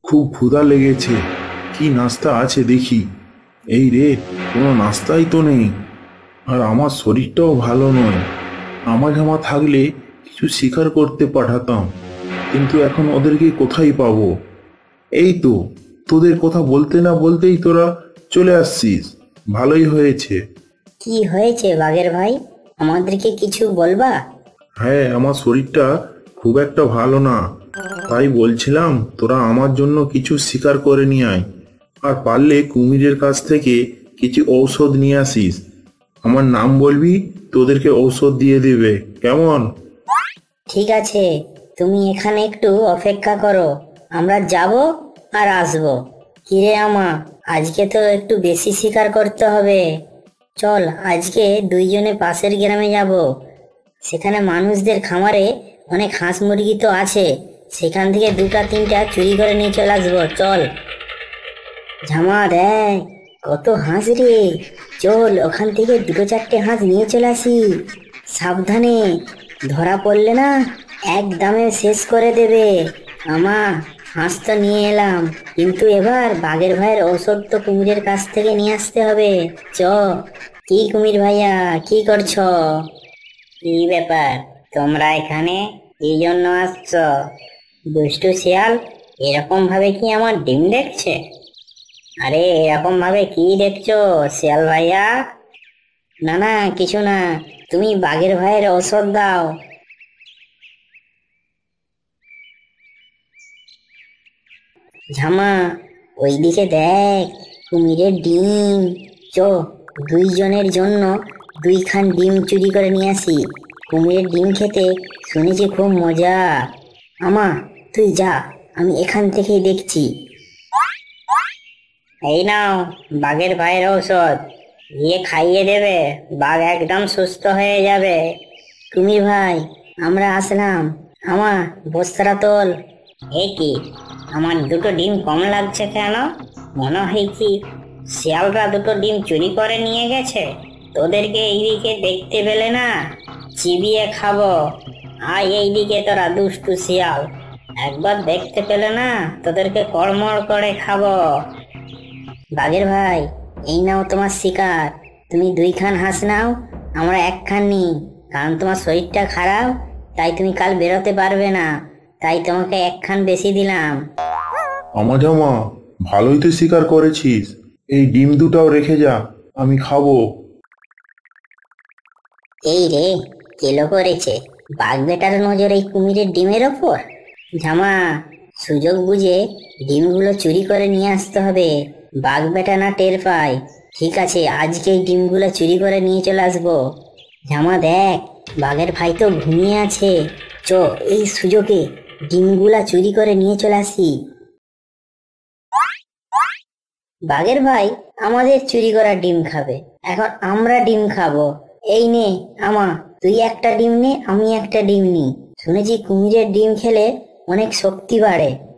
খুব ক্ষুধা লেগেছে, কি নাস্তা আছে দেখি। এই রে, কোনো নাস্তাই তো নেই। আর আমার শরীরটাও ভালো নয়। আমাঝামা থাকলে কিছু শিকার করতে পাঠাতাম, কিন্তু এখন ওদেরকে কোথায় পাবো? এই তো, তোদের কথা বলতে না বলতেই তোরা চলে আসছিস, ভালোই হয়েছে। কি হয়েছে বাঘের ভাই, আমাদেরকে কিছু বলবা? হ্যাঁ, আমার শরীরটা খুব একটা ভালো না, তাই বলছিলাম তোরা আমার জন্য কিছু শিকার করে নিয়ে আয়। আর পারলে কুমিরের কাছ থেকে কিছু ঔষধ নিয়ে আসিস। আমার নাম বলবি, তোদেরকে ঔষধ দিয়ে দেবে, কেমন? ঠিক আছে, তুমি এখানে একটু অপেক্ষা করো, আমরা যাব আর আসবো। কিরে আমা, আজকে তো একটু বেশি শিকার করতে হবে। চল আজকে দুইজনে পাশের গ্রামে যাব, সেখানে মানুষদের খামারে অনেক হাঁস মুরগি তো আছে, সেখান থেকে দুটা তিনটা চুরি করে নিয়ে চলে আসবো। চল ঝামা, দেখ কত হাঁস রে, চল ওখান থেকে দুটো চারটে হাঁস নিয়ে চলে আসি। সাবধানে, ধরা পড়লে না একদমে শেষ করে দেবে। আমা, হাঁস তো নিয়ে এলাম, কিন্তু এবার বাঘের ভাইয়ের ঔষধ তো কুমিরের কাছ থেকে নিয়ে আসতে হবে। চ। কি কুমির ভাইয়া, কি করছো? কি ব্যাপার, তোমরা এখানে কি জন্য আসছো? দুষ্টু শিয়াল এরকম ভাবে কি আমার ডিম দেখছে? আরে এরকম ভাবে কি দেখছো শিয়াল ভাইয়া? না না, কিছু না, তুমি বাঘের ভাইয়ের ঔষধ দাও। ঝামা, ওইদিকে দেখ, কুমিরের ডিম। চো, দুইজনের জন্য দুইখান ডিম চুরি করে নিয়ে আসি। কুমিরের ডিম খেতে শুনেছি খুব মজা। আমা, তুই যা, আমি এখান থেকেই দেখছি। এই নাও বাঘের ভাইয়ের ঔষধ, দিয়ে খাইয়ে দেবে, বাঘ একদম সুস্থ হয়ে যাবে। কুমির ভাই, আমরা আসলাম। আমা, বস্তাটা তোল। এ কি, আমার দুটো ডিম কম লাগছে কেন? মনে হয় কি শিয়ালরা দুটো ডিম চুরি করে নিয়ে গেছে। তোদেরকে এইদিকে দেখতে পেলে না, চিবিয়ে খাবো। আয় এইদিকে তোরা দুষ্টু শিয়াল, একবার দেখতে পেলে না তোদেরকে কড়মড় করে খাবো। বাঘের ভাই, এই নাও তোমার শিকার। তুমি দুইখান হাঁস নাও, আমরা একখান নিই, কারণ তোমার শরীরটা খারাপ, তাই তুমি কাল বেরোতে পারবে না, তাই তোমাকে একখান বেশি দিলাম। আমাঝামা, ভালোই তো শিকার করেছিস। এই ডিম দুটাও রেখে যা, আমি খাবো। এই রে, কেলো করেছে বাঘ বেটার নজর এই কুমিরের ডিমের ওপর। ঝামা, সুযোগ বুঝে ডিমগুলো চুরি করে নিয়ে আসতে হবে, বাঘ বেটা না টের পায়। ঠিক আছে, আজকেই ডিমগুলো চুরি করে নিয়ে চলে আসবো। ঝামা দেখ, বাঘের ভাই তো ঘুমিয়ে আছে, চ এই সুযোগে ডিমগুলা চুরি করে নিয়ে চলে আসি। বাঘের ভাই আমাদের চুরি করা ডিম খাবে, এখন আমরা ডিম খাবো। এই নে আমা, তুই একটা ডিম নে, আমি একটা ডিম নি। শুনেছি কুমিরের ডিম খেলে অনেক শক্তি বাড়ে।